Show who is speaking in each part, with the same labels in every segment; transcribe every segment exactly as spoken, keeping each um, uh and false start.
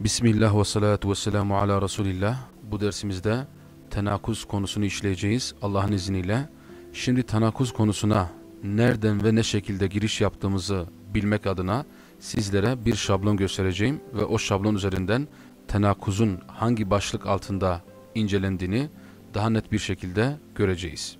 Speaker 1: Bismillah ve salatu ve selamu ala Resulillah. Bu dersimizde tenakuz konusunu işleyeceğiz Allah'ın izniyle. Şimdi tenakuz konusuna nereden ve ne şekilde giriş yaptığımızı bilmek adına sizlere bir şablon göstereceğim ve o şablon üzerinden tenakuzun hangi başlık altında incelendiğini daha net bir şekilde göreceğiz.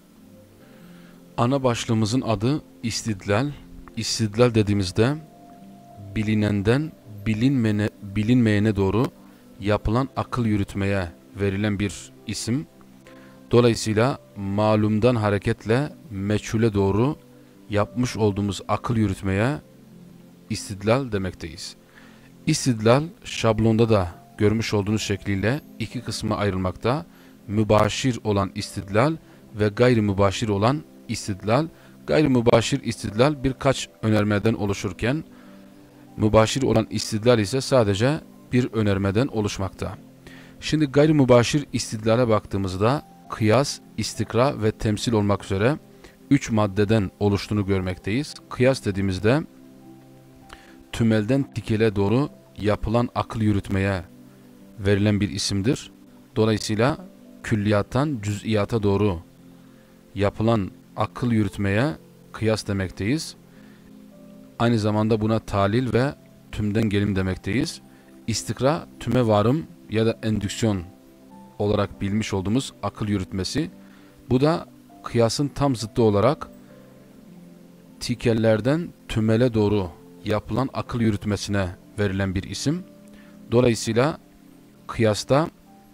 Speaker 1: Ana başlığımızın adı istidlal. İstidlal dediğimizde bilinenden bilinmeyene, bilinmeyene doğru yapılan akıl yürütmeye verilen bir isim. Dolayısıyla malumdan hareketle meçhule doğru yapmış olduğumuz akıl yürütmeye istidlal demekteyiz. İstidlal şablonda da görmüş olduğunuz şekliyle iki kısma ayrılmakta. Mübaşir olan istidlal ve gayri mübaşir olan istidlal. Gayri mübaşir istidlal birkaç önermeden oluşurken mübaşir olan istidlal ise sadece bir önermeden oluşmakta. Şimdi gayri mübaşir istidlale baktığımızda kıyas, istikra ve temsil olmak üzere üç maddeden oluştuğunu görmekteyiz. Kıyas dediğimizde tümelden tikele doğru yapılan akıl yürütmeye verilen bir isimdir. Dolayısıyla külliyattan cüz'iyata doğru yapılan akıl yürütmeye kıyas demekteyiz. Aynı zamanda buna talil ve tümden gelim demekteyiz. İstikra, tüme varım ya da endüksiyon olarak bilmiş olduğumuz akıl yürütmesi. Bu da kıyasın tam zıttı olarak tikellerden tümele doğru yapılan akıl yürütmesine verilen bir isim. Dolayısıyla kıyasta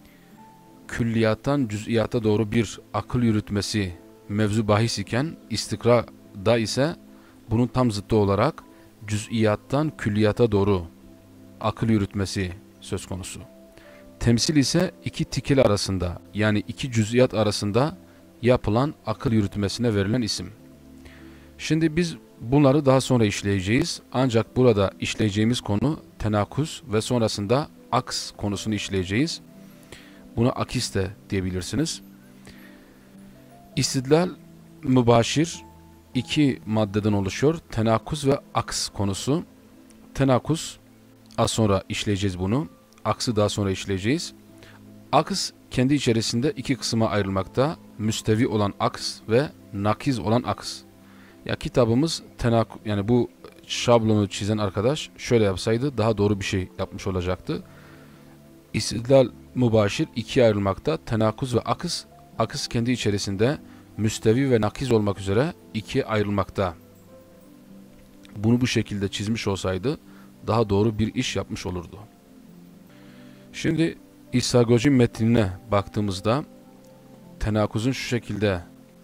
Speaker 1: külliyattan cüz'iyata doğru bir akıl yürütmesi mevzu bahis iken istikrada ise bunun tam zıttı olarak cüz'iyattan külliyata doğru akıl yürütmesi söz konusu. Temsil ise iki tikil arasında yani iki cüz'iyat arasında yapılan akıl yürütmesine verilen isim. Şimdi biz bunları daha sonra işleyeceğiz. Ancak burada işleyeceğimiz konu tenakuz ve sonrasında aks konusunu işleyeceğiz. Buna akis de diyebilirsiniz. İstidlal mübaşir iki maddeden oluşuyor. Tenakuz ve aks konusu. Tenakuz az sonra işleyeceğiz bunu. Aksı daha sonra işleyeceğiz. Aks kendi içerisinde iki kısma ayrılmakta. Müstevi olan aks ve nakiz olan aks. Ya kitabımız tenakuz, yani bu şablonu çizen arkadaş şöyle yapsaydı daha doğru bir şey yapmış olacaktı. İstidlal mübaşir ikiye ayrılmakta. Tenakuz ve aks. Aks kendi içerisinde müstevi ve nakiz olmak üzere ikiye ayrılmakta. Bunu bu şekilde çizmiş olsaydı daha doğru bir iş yapmış olurdu. Şimdi İsagoji metnine baktığımızda tenakuzun şu şekilde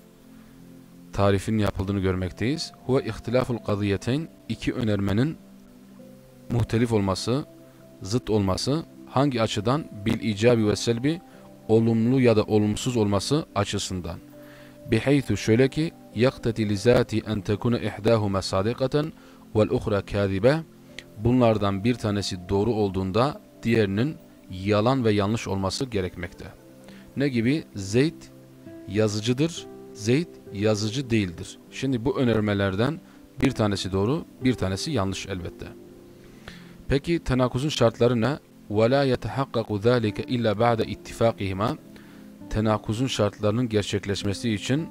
Speaker 1: tarifinin yapıldığını görmekteyiz. Huve ihtilaful kadiyeteyn, iki önermenin muhtelif olması, zıt olması, hangi açıdan? Bil icabi ve selbi, olumlu ya da olumsuz olması açısından. Bihaythu şöyle ki yaktati li zati en tekune ihdahuma sadikaten vel ukhra kâzibe, bunlardan bir tanesi doğru olduğunda diğerinin yalan ve yanlış olması gerekmekte. Ne gibi? Zeyd yazıcıdır, Zeyd yazıcı değildir. Şimdi bu önermelerden bir tanesi doğru, bir tanesi yanlış elbette. Peki tenakuzun şartları ne? وَلَا يَتَحَقَّقُ ذَٰلِكَ اِلَّا بَعْدَ اِتِّفَاقِهِمَا, tenakuzun şartlarının gerçekleşmesi için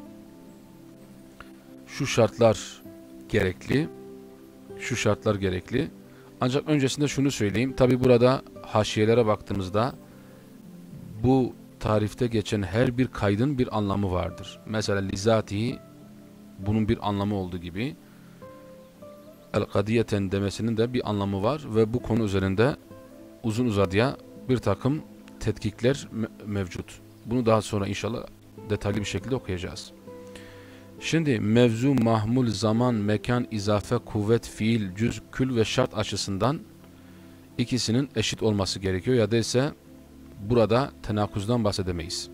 Speaker 1: şu şartlar gerekli, şu şartlar gerekli. Ancak öncesinde şunu söyleyeyim. Tabi burada haşiyelere baktığımızda bu tarifte geçen her bir kaydın bir anlamı vardır. Mesela lizatihi, bunun bir anlamı olduğu gibi el-kadiyeten demesinin de bir anlamı var ve bu konu üzerinde uzun uzadıya bir takım tetkikler mevcut. Bunu daha sonra inşallah detaylı bir şekilde okuyacağız. Şimdi mevzu, mahmul, zaman, mekan, izafe, kuvvet, fiil, cüz, kül ve şart açısından ikisinin eşit olması gerekiyor ya da ise burada tenakuzdan bahsedemeyiz.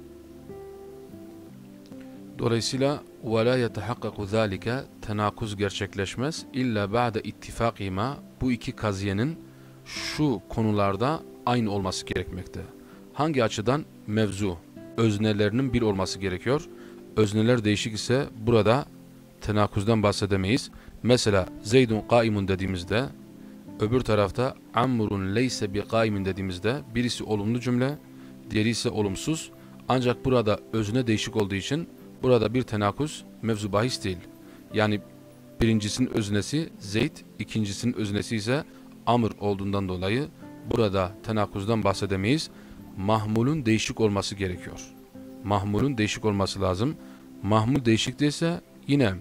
Speaker 1: Dolayısıyla وَلَا يَتَحَقَّقُ ذَٰلِكَ, tenakuz gerçekleşmez. İlla بَعْدَ ittifakihima, bu iki kaziyenin şu konularda aynı olması gerekmekte. Hangi açıdan? Mevzu, öznelerinin bir olması gerekiyor. Özneler değişik ise burada tenakuzdan bahsedemeyiz. Mesela Zeydun kaimun dediğimizde Öbür tarafta amrun leyse bi kaimin dediğimizde birisi olumlu cümle, diğeri ise olumsuz. Ancak burada özne değişik olduğu için burada bir tenakuz mevzu bahis değil. Yani birincisinin öznesi Zeyd, ikincisinin öznesi ise Amr olduğundan dolayı burada tenakuzdan bahsedemeyiz. Mahmulun değişik olması gerekiyor. Mahmulun değişik olması lazım. Mahmul değişik değilse yine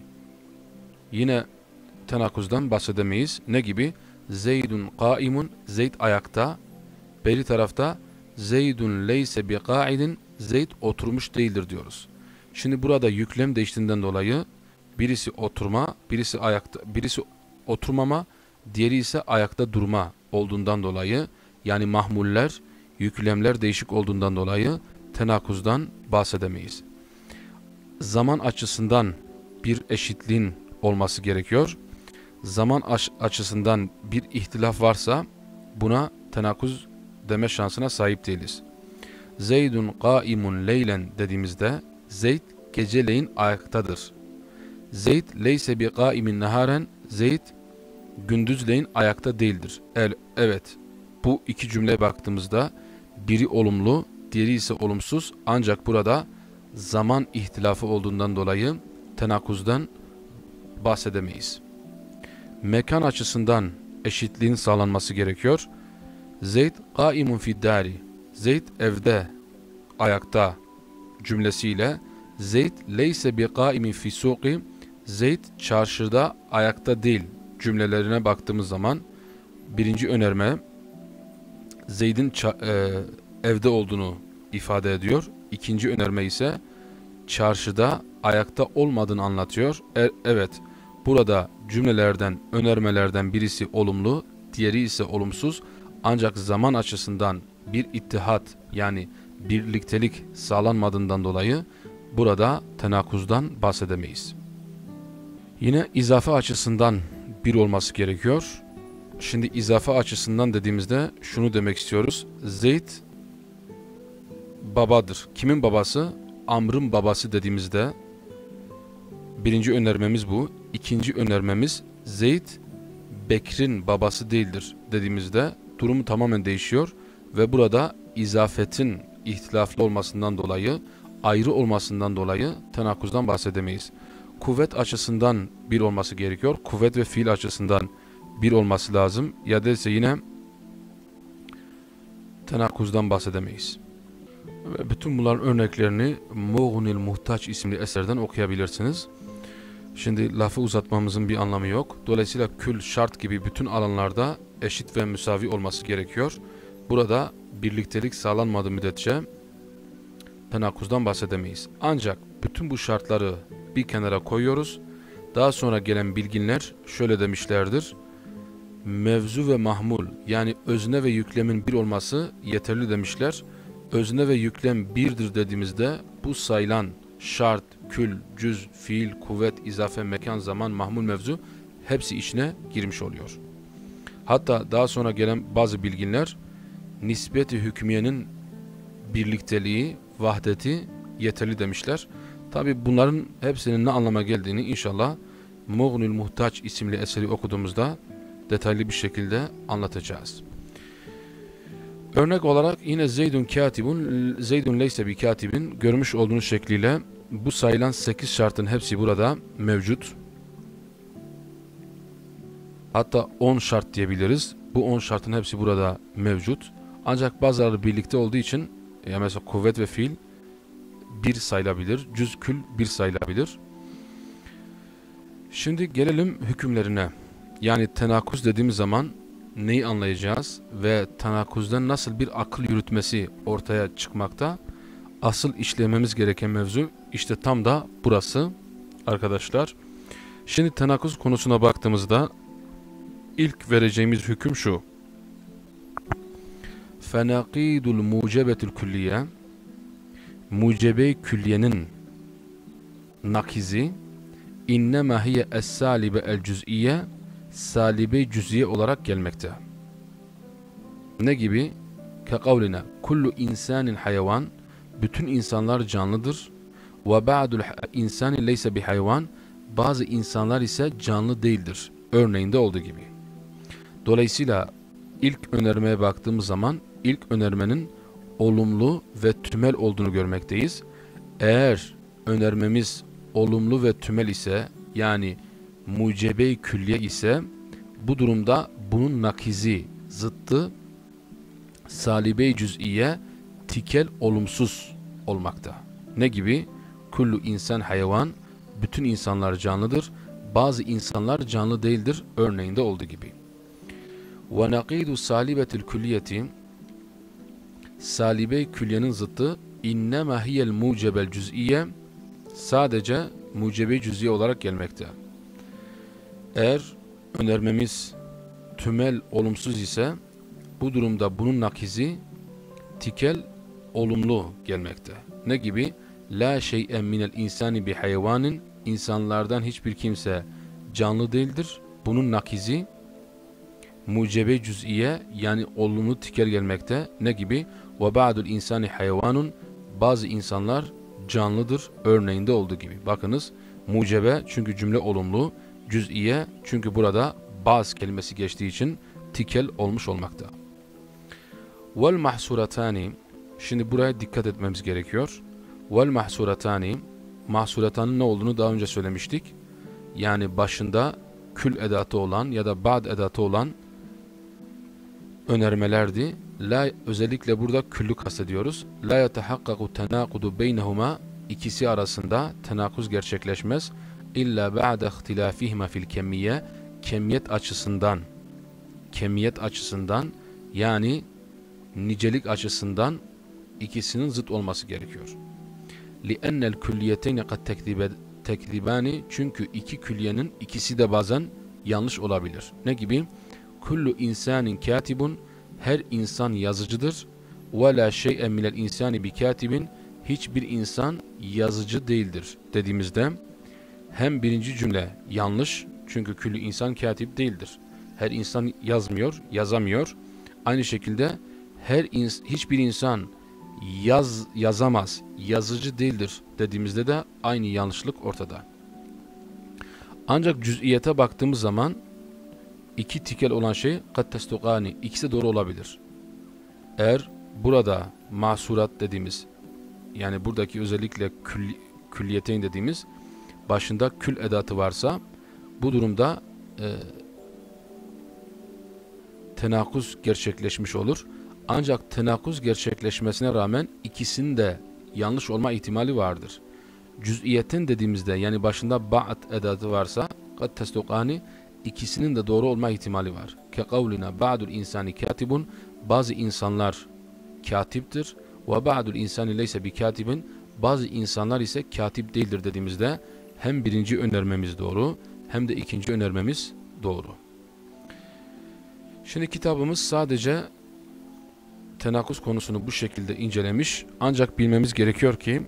Speaker 1: yine tenakuzdan bahsedemeyiz. Ne gibi? Zeydun kaimun, Zeyd ayakta. Beri tarafta Zeydun leyse bi kaidin, Zeyd oturmuş değildir diyoruz. Şimdi burada yüklem değiştiğinden dolayı birisi oturma, birisi ayakta, birisi oturmama, diğeri ise ayakta durma olduğundan dolayı, yani mahmuller, yüklemler değişik olduğundan dolayı tenakuzdan bahsedemeyiz. Zaman açısından bir eşitliğin olması gerekiyor. Zaman açısından bir ihtilaf varsa buna tenakuz deme şansına sahip değiliz. Zeydun kaimun leylen dediğimizde Zeyd geceleyin ayaktadır. Zeyd leyse bi kaimin naharen, Zeyd gündüzleyin ayakta değildir. El, evet, bu iki cümleye baktığımızda biri olumlu, diğeri ise olumsuz. Ancak burada zaman ihtilafı olduğundan dolayı tenakuzdan bahsedemeyiz. Mekan açısından eşitliğin sağlanması gerekiyor. Zeyd kaimun fiddari, Zeyd evde ayakta cümlesiyle Zeyd leyse bi kaimin fi suqi, Zeyd çarşıda ayakta değil cümlelerine baktığımız zaman birinci önerme Zeyd'in e, evde olduğunu ifade ediyor. İkinci önerme ise çarşıda ayakta olmadığını anlatıyor. E, evet, burada cümlelerden, önermelerden birisi olumlu, diğeri ise olumsuz. Ancak zaman açısından bir ittihat, yani birliktelik sağlanmadığından dolayı burada tenakuzdan bahsedemeyiz. Yine izafe açısından bir olması gerekiyor. Şimdi izafe açısından dediğimizde şunu demek istiyoruz. Zeyd babadır. Kimin babası? Amr'ın babası dediğimizde birinci önermemiz bu. İkinci önermemiz Zeyd Bekir'in babası değildir dediğimizde durumu tamamen değişiyor ve burada izafetin ihtilaflı olmasından dolayı, ayrı olmasından dolayı tenakuzdan bahsedemeyiz. Kuvvet açısından bir olması gerekiyor. Kuvvet ve fiil açısından bir olması lazım. Ya da ise yine tenakuzdan bahsedemeyiz. Ve bütün bunların örneklerini Muğnil Muhtaç isimli eserden okuyabilirsiniz. Şimdi lafı uzatmamızın bir anlamı yok. Dolayısıyla kül, şart gibi bütün alanlarda eşit ve müsavi olması gerekiyor. Burada birliktelik sağlanmadığı müddetçe tenakuzdan bahsedemeyiz. Ancak bütün bu şartları bir kenara koyuyoruz. Daha sonra gelen bilginler şöyle demişlerdir. Mevzu ve mahmul, yani özne ve yüklemin bir olması yeterli demişler. Özne ve yüklem birdir dediğimizde bu sayılan şart, kül, cüz, fiil, kuvvet, izafe, mekan, zaman, mahmul, mevzu hepsi içine girmiş oluyor. Hatta daha sonra gelen bazı bilginler nisbeti hükmiyenin birlikteliği, vahdeti yeterli demişler. Tabi bunların hepsinin ne anlama geldiğini inşallah Muğnil Muhtaç isimli eseri okuduğumuzda detaylı bir şekilde anlatacağız. Örnek olarak yine Zeydun katibun, Zeydun leyse bi katibin görmüş olduğunuz şekliyle bu sayılan sekiz şartın hepsi burada mevcut. Hatta on şart diyebiliriz. Bu on şartın hepsi burada mevcut. Ancak bazıları birlikte olduğu için, ya mesela kuvvet ve fiil bir sayılabilir, cüz, kül bir sayılabilir. Şimdi gelelim hükümlerine. Yani tenakuz dediğimiz zaman neyi anlayacağız ve tenakuzdan nasıl bir akıl yürütmesi ortaya çıkmakta? Asıl işlememiz gereken mevzu işte tam da burası arkadaşlar. Şimdi tenakuz konusuna baktığımızda ilk vereceğimiz hüküm şu. Fenakidul mucebetül külliye, mucebe külliyenin nakizi innema hiye es-salibe el-cüz'iye, salibe cüz'iye olarak gelmekte. Ne gibi? Ke kavline kullu insanin hayvan, bütün insanlar canlıdır. Ve ba'dul insani leyse bi hayvan, bazı insanlar ise canlı değildir. Örneğinde olduğu gibi. Dolayısıyla ilk önermeye baktığımız zaman ilk önermenin olumlu ve tümel olduğunu görmekteyiz. Eğer önermemiz olumlu ve tümel ise, yani mucebe-i külliye ise, bu durumda bunun nakizi, zıttı salibe-i cüz'iye, tikel olumsuz olmakta. Ne gibi? Kullu insan hayvan, bütün insanlar canlıdır. Bazı insanlar canlı değildir örneğinde olduğu gibi. Ve nakidu salibetil külliyeti, salibe-i külliyenin zıttı innema hiyel mucebel cüz'iye, sadece mucebe-i cüz'iye olarak gelmekte. Eğer önermemiz tümel olumsuz ise bu durumda bunun nakizi tikel olumlu gelmekte. Ne gibi? La şey'en minel insani bi hayvanin, insanlardan hiçbir kimse canlı değildir. Bunun nakizi mucebe cüz'iye, yani olumlu tikel gelmekte. Ne gibi? Ve ba'dul insani hayvanun, bazı insanlar canlıdır örneğinde olduğu gibi. Bakınız, mucebe çünkü cümle olumlu, cüz'iye çünkü burada bazı kelimesi geçtiği için tikel olmuş olmakta. Vel mahsuratani, şimdi buraya dikkat etmemiz gerekiyor. Vel mahsuratani, mahsuratanın ne olduğunu daha önce söylemiştik. Yani başında kül edatı olan ya da ba'd edatı olan önermelerdi. La, özellikle burada küllü kastediyoruz. La yetehakkaku tenakudu beynehuma, ikisi arasında tenakuz gerçekleşmez. İlla ba'de ihtilafihima fil kemmiye, kemiyet açısından, kemiyet açısından yani nicelik açısından ikisinin zıt olması gerekiyor. لِأَنَّ الْكُلِّيَتَيْنِ قَدْ تَكْذِبَانِ, çünkü iki külliyenin ikisi de bazen yanlış olabilir. Ne gibi? Kullu insanin katibun, her insan yazıcıdır. Ve la şey'en minel insani bi katibin, hiçbir insan yazıcı değildir dediğimizde hem birinci cümle yanlış, çünkü küllü insan katip değildir. Her insan yazmıyor, yazamıyor. Aynı şekilde her ins hiçbir insan yaz yazamaz, yazıcı değildir dediğimizde de aynı yanlışlık ortada. Ancak cüz'iyete baktığımız zaman iki tikel olan şey kad testukani, ikisi doğru olabilir. Eğer burada masurat dediğimiz, yani buradaki özellikle kül, külliyeteyn dediğimiz başında kül edatı varsa bu durumda e, tenakuz gerçekleşmiş olur. Ancak tenakuz gerçekleşmesine rağmen ikisinin de yanlış olma ihtimali vardır. Cüz'iyetin dediğimizde, yani başında ba'd edatı varsa kad testukani, ikisinin de doğru olma ihtimali var. Ke kavlina ba'dul insani katibun, bazı insanlar katiptir. Ve ba'dul insani leyse bi katibin, bazı insanlar ise katip değildir dediğimizde hem birinci önermemiz doğru hem de ikinci önermemiz doğru. Şimdi kitabımız sadece tenakuz konusunu bu şekilde incelemiş. Ancak bilmemiz gerekiyor ki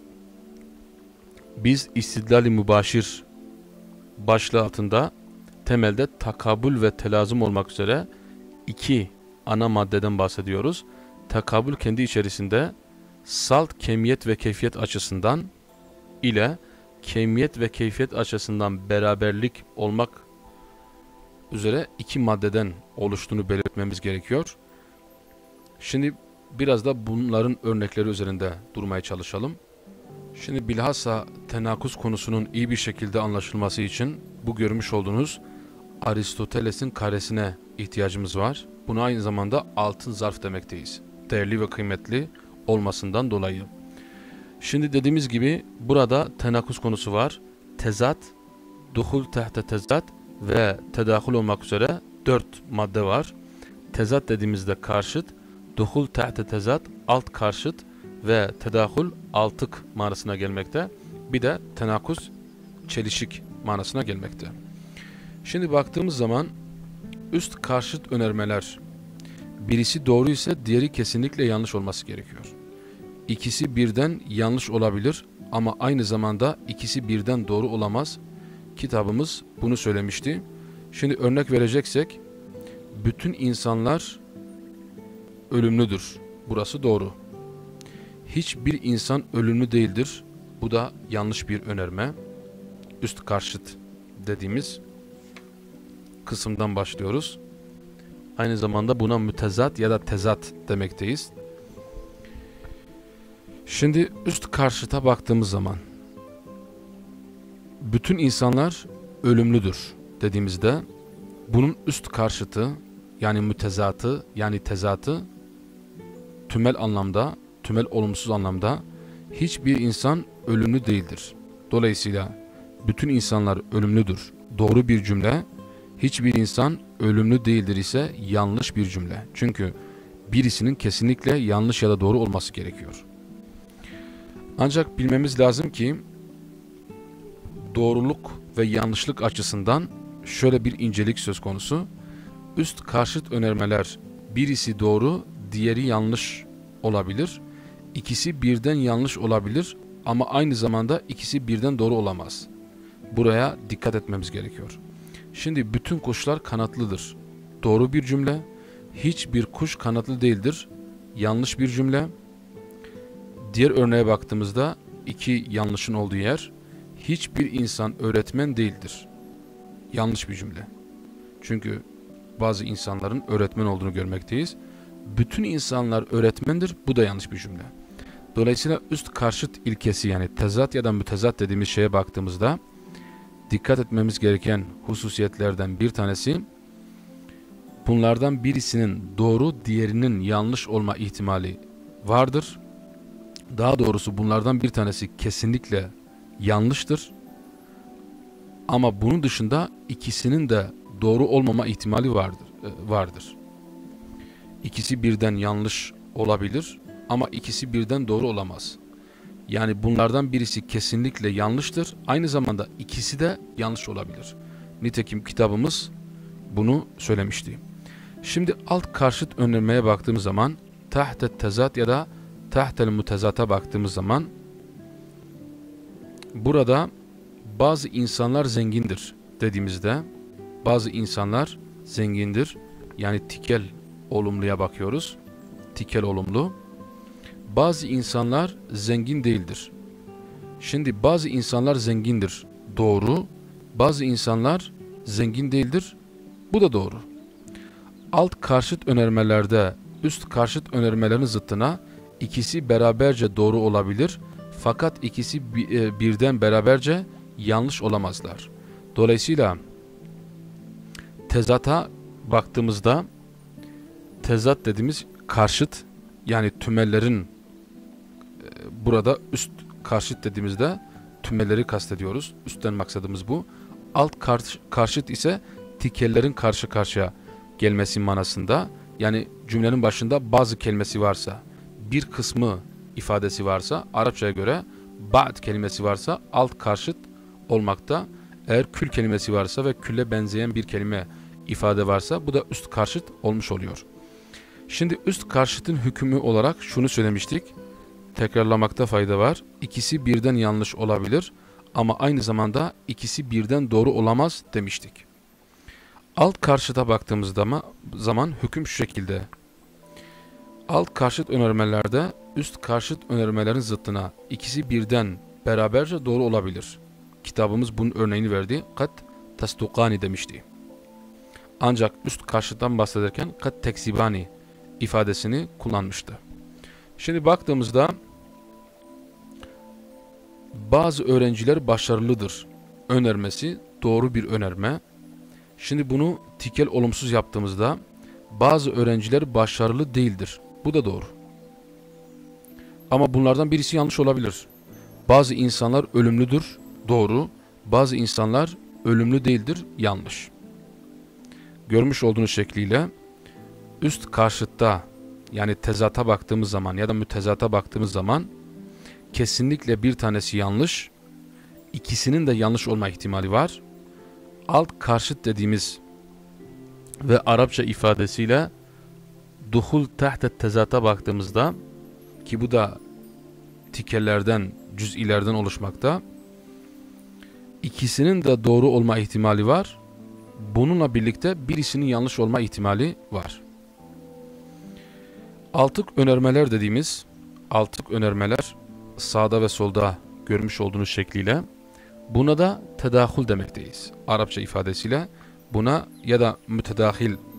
Speaker 1: biz istidlal-i mübaşir başlığı altında temelde takabül ve telazum olmak üzere iki ana maddeden bahsediyoruz. Takabül kendi içerisinde salt kemiyet ve keyfiyet açısından ile kemiyet ve keyfiyet açısından beraberlik olmak üzere iki maddeden oluştuğunu belirtmemiz gerekiyor. Şimdi biraz da bunların örnekleri üzerinde durmaya çalışalım. Şimdi bilhassa tenakuz konusunun iyi bir şekilde anlaşılması için bu görmüş olduğunuz Aristoteles'in karesine ihtiyacımız var. Buna aynı zamanda altın zarf demekteyiz. Değerli ve kıymetli olmasından dolayı. Şimdi dediğimiz gibi burada tenakuz konusu var. Tezat, duhul tehte tezat ve tedahül olmak üzere dört madde var. Tezat dediğimizde karşıt, duhul tehte tezat alt karşıt ve tedahül altık manasına gelmekte. Bir de tenakuz çelişik manasına gelmekte. Şimdi baktığımız zaman üst karşıt önermeler, birisi doğru ise diğeri kesinlikle yanlış olması gerekiyor. İkisi birden yanlış olabilir ama aynı zamanda ikisi birden doğru olamaz. Kitabımız bunu söylemişti. Şimdi örnek vereceksek, bütün insanlar ölümlüdür. Burası doğru. Hiçbir insan ölümlü değildir. Bu da yanlış bir önerme. Üst karşıt dediğimiz kısımdan başlıyoruz. Aynı zamanda buna mütezat ya da tezat demekteyiz. Şimdi üst karşıta baktığımız zaman bütün insanlar ölümlüdür dediğimizde bunun üst karşıtı yani mütezatı yani tezatı tümel anlamda, tümel olumsuz anlamda hiçbir insan ölümlü değildir. Dolayısıyla bütün insanlar ölümlüdür. Doğru bir cümle, hiçbir insan ölümlü değildir ise yanlış bir cümle. Çünkü birisinin kesinlikle yanlış ya da doğru olması gerekiyor. Ancak bilmemiz lazım ki doğruluk ve yanlışlık açısından şöyle bir incelik söz konusu. Üst karşıt önermeler birisi doğru, diğeri yanlış olabilir. İkisi birden yanlış olabilir ama aynı zamanda ikisi birden doğru olamaz. Buraya dikkat etmemiz gerekiyor. Şimdi bütün kuşlar kanatlıdır. Doğru bir cümle. Hiçbir kuş kanatlı değildir. Yanlış bir cümle. Diğer örneğe baktığımızda iki yanlışın olduğu yer. Hiçbir insan öğretmen değildir. Yanlış bir cümle. Çünkü bazı insanların öğretmen olduğunu görmekteyiz. Bütün insanlar öğretmendir. Bu da yanlış bir cümle. Dolayısıyla üst karşıt ilkesi yani tezat ya da mütezat dediğimiz şeye baktığımızda dikkat etmemiz gereken hususiyetlerden bir tanesi bunlardan birisinin doğru, diğerinin yanlış olma ihtimali vardır. Daha doğrusu bunlardan bir tanesi kesinlikle yanlıştır. Ama bunun dışında ikisinin de doğru olmama ihtimali vardır. vardır. İkisi birden yanlış olabilir ama ikisi birden doğru olamaz. Yani bunlardan birisi kesinlikle yanlıştır. Aynı zamanda ikisi de yanlış olabilir. Nitekim kitabımız bunu söylemişti. Şimdi alt karşıt önermeye baktığımız zaman tahtet tezat ya da tahtel mutezata baktığımız zaman burada bazı insanlar zengindir dediğimizde bazı insanlar zengindir. Yani tikel olumluya bakıyoruz. Tikel olumlu. Bazı insanlar zengin değildir. Şimdi bazı insanlar zengindir. Doğru. Bazı insanlar zengin değildir. Bu da doğru. Alt karşıt önermelerde üst karşıt önermelerin zıttına ikisi beraberce doğru olabilir. Fakat ikisi birden beraberce yanlış olamazlar. Dolayısıyla tezata baktığımızda tezat dediğimiz karşıt yani tümellerin burada üst karşıt dediğimizde tümelleri kastediyoruz. Üstten maksadımız bu. Alt karş, karşıt ise tikellerin karşı karşıya gelmesi manasında. Yani cümlenin başında bazı kelimesi varsa, bir kısmı ifadesi varsa, Arapçaya göre ba'd kelimesi varsa alt karşıt olmakta. Eğer kül kelimesi varsa ve külle benzeyen bir kelime ifade varsa bu da üst karşıt olmuş oluyor. Şimdi üst karşıtın hükmü olarak şunu söylemiştik. Tekrarlamakta fayda var. İkisi birden yanlış olabilir ama aynı zamanda ikisi birden doğru olamaz demiştik. Alt karşıta baktığımız zaman hüküm şu şekilde. Alt karşıt önermelerde üst karşıt önermelerin zıttına ikisi birden beraberce doğru olabilir. Kitabımız bunun örneğini verdi. Kat tasdukani demişti. Ancak üst karşıttan bahsederken kat teksibani ifadesini kullanmıştı. Şimdi baktığımızda bazı öğrenciler başarılıdır önermesi doğru bir önerme. Şimdi bunu tikel olumsuz yaptığımızda bazı öğrenciler başarılı değildir. Bu da doğru. Ama bunlardan birisi yanlış olabilir. Bazı insanlar ölümlüdür. Doğru. Bazı insanlar ölümlü değildir. Yanlış. Görmüş olduğunuz şekliyle üst karşıtta yani tezata baktığımız zaman ya da mütezata baktığımız zaman kesinlikle bir tanesi yanlış. İkisinin de yanlış olma ihtimali var. Alt karşıt dediğimiz ve Arapça ifadesiyle duhul tahtet tezata baktığımızda ki bu da tikellerden, cüz'ilerden oluşmakta. İkisinin de doğru olma ihtimali var. Bununla birlikte birisinin yanlış olma ihtimali var. Altık önermeler dediğimiz altık önermeler sağda ve solda görmüş olduğunuz şekliyle buna da tedahül demekteyiz. Arapça ifadesiyle buna ya da mütedahil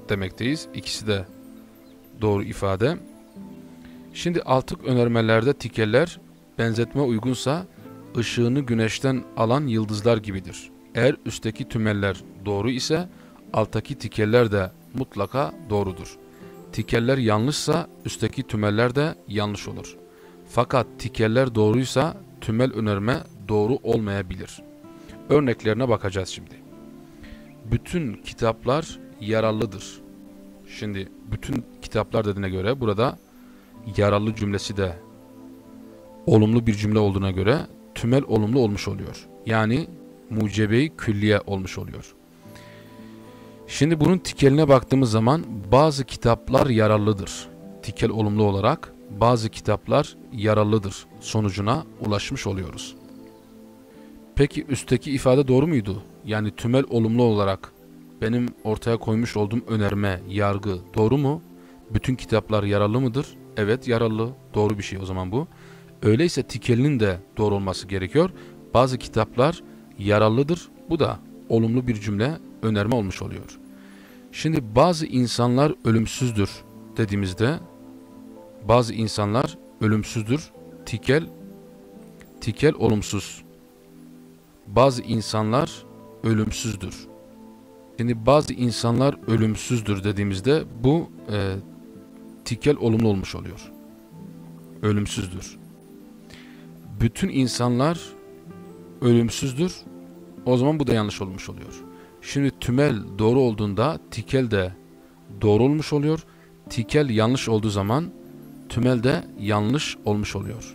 Speaker 1: demekteyiz. İkisi de doğru ifade. Şimdi altık önermelerde tikeller benzetme uygunsa ışığını güneşten alan yıldızlar gibidir. Eğer üstteki tümeller doğru ise alttaki tikeller de mutlaka doğrudur. Tikeller yanlışsa üstteki tümeller de yanlış olur. Fakat tikeller doğruysa tümel önerme doğru olmayabilir. Örneklerine bakacağız şimdi. Bütün kitaplar yararlıdır. Şimdi bütün kitaplar dediğine göre burada yararlı cümlesi de olumlu bir cümle olduğuna göre tümel olumlu olmuş oluyor. Yani mucebe-i külliye olmuş oluyor. Şimdi bunun tikeline baktığımız zaman bazı kitaplar yararlıdır. Tikel olumlu olarak bazı kitaplar yararlıdır sonucuna ulaşmış oluyoruz. Peki üstteki ifade doğru muydu? Yani tümel olumlu olarak benim ortaya koymuş olduğum önerme, yargı doğru mu? Bütün kitaplar yararlı mıdır? Evet, yararlı. Doğru bir şey o zaman bu. Öyleyse tikelinin de doğru olması gerekiyor. Bazı kitaplar yararlıdır. Bu da olumlu bir cümle, önerme olmuş oluyor. Şimdi bazı insanlar ölümsüzdür dediğimizde bazı insanlar ölümsüzdür. Tikel, tikel olumsuz. Bazı insanlar ölümsüzdür. Şimdi bazı insanlar ölümsüzdür dediğimizde bu e, tikel olumlu olmuş oluyor. Ölümsüzdür. Bütün insanlar ölümsüzdür. O zaman bu da yanlış olmuş oluyor. Şimdi tümel doğru olduğunda tikel de doğru olmuş oluyor. Tikel yanlış olduğu zaman tümel de yanlış olmuş oluyor.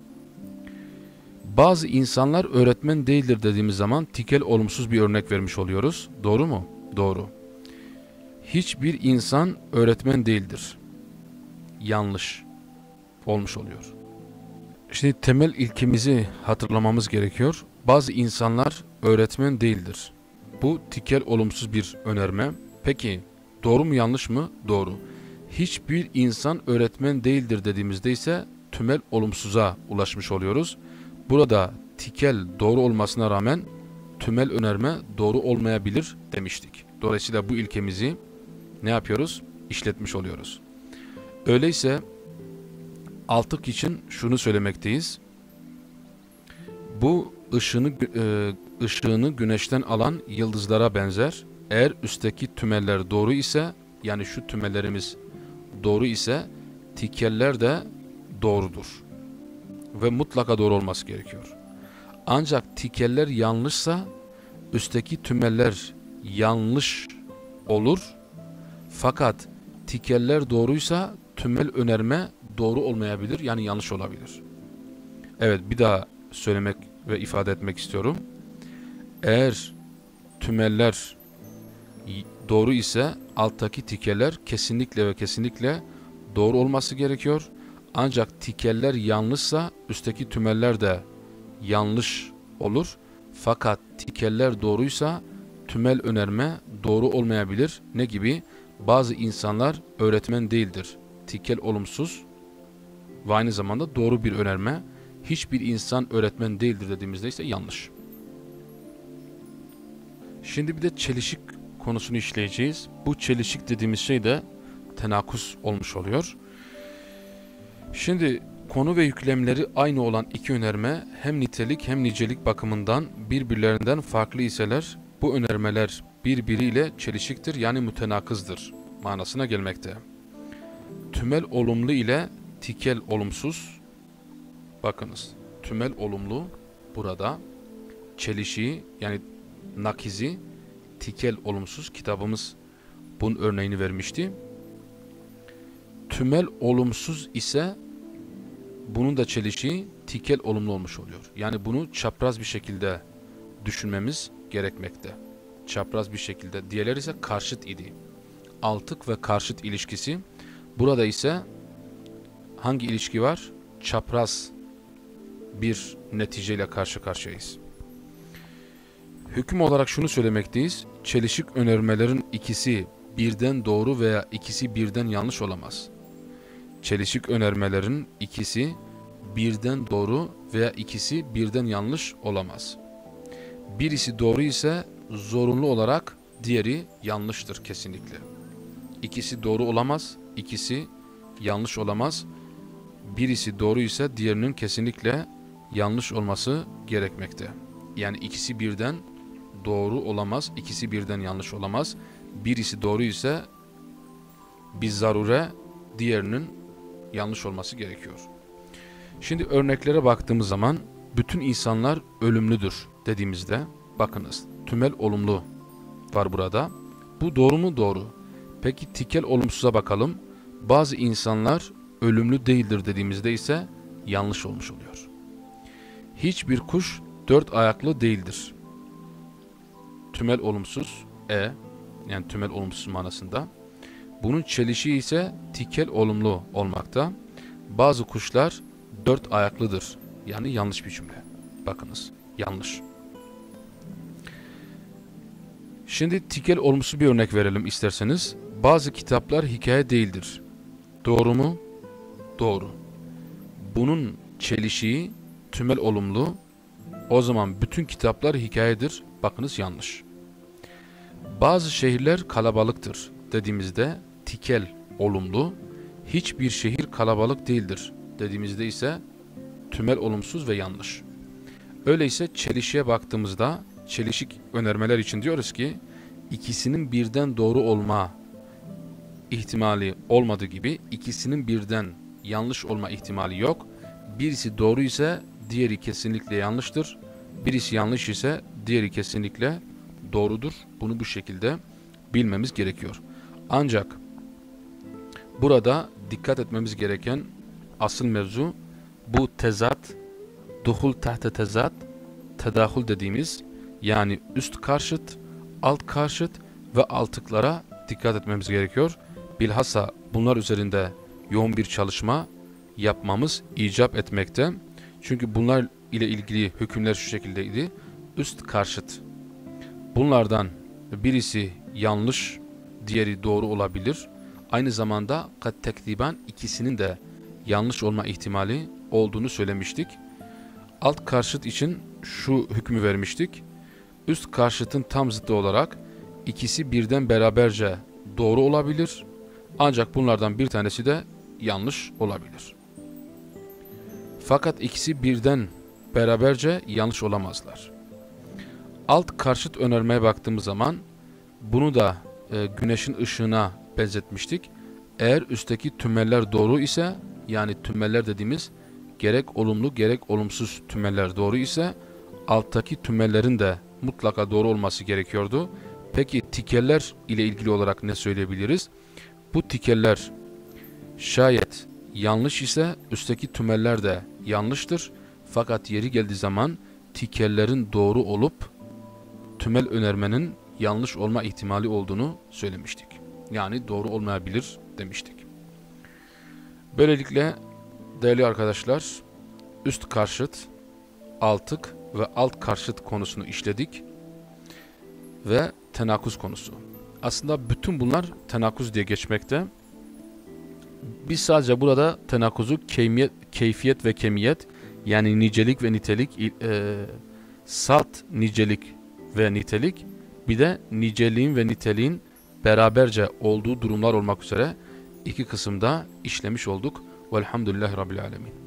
Speaker 1: Bazı insanlar öğretmen değildir dediğimiz zaman tikel olumsuz bir örnek vermiş oluyoruz. Doğru mu? Doğru. Hiçbir insan öğretmen değildir. Yanlış olmuş oluyor. Şimdi temel ilkemizi hatırlamamız gerekiyor. Bazı insanlar öğretmen değildir. Bu tikel olumsuz bir önerme. Peki doğru mu yanlış mı? Doğru. Hiçbir insan öğretmen değildir dediğimizde ise tümel olumsuza ulaşmış oluyoruz. Burada tikel doğru olmasına rağmen tümel önerme doğru olmayabilir demiştik. Dolayısıyla bu ilkemizi ne yapıyoruz? İşletmiş oluyoruz. Öyleyse altık için şunu söylemekteyiz. Bu ışığını, e, ışığını güneşten alan yıldızlara benzer. Eğer üstteki tümeller doğru ise, yani şu tümelerimiz doğru ise tikeller de doğrudur. Ve mutlaka doğru olması gerekiyor. Ancak tikeller yanlışsa üstteki tümeller yanlış olur. Fakat tikeller doğruysa tümel önerme doğru olmayabilir, yani yanlış olabilir. Evet, bir daha söylemek ve ifade etmek istiyorum. Eğer tümeller doğru ise alttaki tikeller kesinlikle ve kesinlikle doğru olması gerekiyor. Ancak tikeller yanlışsa üstteki tümeller de yanlış olur. Fakat tikeller doğruysa tümel önerme doğru olmayabilir. Ne gibi? Bazı insanlar öğretmen değildir. Tikel olumsuz ve aynı zamanda doğru bir önerme. Hiçbir insan öğretmen değildir dediğimizde ise yanlış. Şimdi bir de çelişik konusunu işleyeceğiz. Bu çelişik dediğimiz şey de tenakuz olmuş oluyor. Şimdi konu ve yüklemleri aynı olan iki önerme hem nitelik hem nicelik bakımından birbirlerinden farklı iseler bu önermeler birbiriyle çelişiktir, yani mütenakızdır manasına gelmekte. Tümel olumlu ile tikel olumsuz, bakınız tümel olumlu burada, çelişiği yani nakizi tikel olumsuz, kitabımız bunun örneğini vermişti. Tümel olumsuz ise bunun da çelişiği tikel olumlu olmuş oluyor. Yani bunu çapraz bir şekilde düşünmemiz gerekmekte. Çapraz bir şekilde. Diğerleri ise karşıt idi. Altık ve karşıt ilişkisi. Burada ise hangi ilişki var? Çapraz bir neticeyle karşı karşıyayız. Hüküm olarak şunu söylemekteyiz. Çelişik önermelerin ikisi birden doğru veya ikisi birden yanlış olamaz. Çelişik önermelerin ikisi birden doğru veya ikisi birden yanlış olamaz. Birisi doğru ise zorunlu olarak diğeri yanlıştır kesinlikle. İkisi doğru olamaz, ikisi yanlış olamaz. Birisi doğru ise diğerinin kesinlikle yanlış olması gerekmekte. Yani ikisi birden doğru olamaz, ikisi birden yanlış olamaz. Birisi doğru ise bir zarure diğerinin yanlış olması gerekiyor. Şimdi örneklere baktığımız zaman bütün insanlar ölümlüdür dediğimizde bakınız tümel olumlu var burada. Bu doğru mu? Doğru. Peki tikel olumsuza bakalım. Bazı insanlar ölümlü değildir dediğimizde ise yanlış olmuş oluyor. Hiçbir kuş dört ayaklı değildir. Tümel olumsuz e yani tümel olumsuz manasında. Bunun çelişiği ise tikel olumlu olmakta. Bazı kuşlar dört ayaklıdır. Yani yanlış bir cümle. Bakınız yanlış. Şimdi tikel olumsuz bir örnek verelim isterseniz. Bazı kitaplar hikaye değildir. Doğru mu? Doğru. Bunun çelişiği tümel olumlu. O zaman bütün kitaplar hikayedir. Bakınız yanlış. Bazı şehirler kalabalıktır dediğimizde tikel olumlu. Hiçbir şehir kalabalık değildir dediğimizde ise tümel olumsuz ve yanlış. Öyleyse çelişiğe baktığımızda çelişik önermeler için diyoruz ki ikisinin birden doğru olma ihtimali olmadığı gibi ikisinin birden yanlış olma ihtimali yok. Birisi doğru ise diğeri kesinlikle yanlıştır. Birisi yanlış ise diğeri kesinlikle doğrudur. Bunu bu şekilde bilmemiz gerekiyor. Ancak burada dikkat etmemiz gereken asıl mevzu bu tezat, duhul tahte tezat, tedahül dediğimiz yani üst karşıt, alt karşıt ve altıklara dikkat etmemiz gerekiyor. Bilhassa bunlar üzerinde yoğun bir çalışma yapmamız icap etmekte. Çünkü bunlar ile ilgili hükümler şu şekildeydi. Üst karşıt. Bunlardan birisi yanlış, diğeri doğru olabilir. Aynı zamanda kat tekdiben ikisinin de yanlış olma ihtimali olduğunu söylemiştik. Alt karşıt için şu hükmü vermiştik. Üst karşıtın tam zıttı olarak ikisi birden beraberce doğru olabilir. Ancak bunlardan bir tanesi de yanlış olabilir. Fakat ikisi birden beraberce yanlış olamazlar. Alt karşıt önermeye baktığımız zaman bunu da e, güneşin ışığına benzetmiştik. Eğer üstteki tümeller doğru ise yani tümeller dediğimiz gerek olumlu gerek olumsuz tümeller doğru ise alttaki tümellerin de mutlaka doğru olması gerekiyordu. Peki tikeller ile ilgili olarak ne söyleyebiliriz? Bu tikeller şayet yanlış ise üstteki tümeller de yanlıştır. Fakat yeri geldiği zaman tikellerin doğru olup tümel önermenin yanlış olma ihtimali olduğunu söylemiştik. Yani doğru olmayabilir demiştik. Böylelikle değerli arkadaşlar üst karşıt, altık ve alt karşıt konusunu işledik ve tenakuz konusu. Aslında bütün bunlar tenakuz diye geçmekte. Biz sadece burada tenakuzu keyfiyet, keyfiyet ve kemiyet yani nicelik ve nitelik, e, salt nicelik ve nitelik bir de niceliğin ve niteliğin beraberce olduğu durumlar olmak üzere iki kısımda işlemiş olduk. Velhamdülillahi Rabbil Alemin.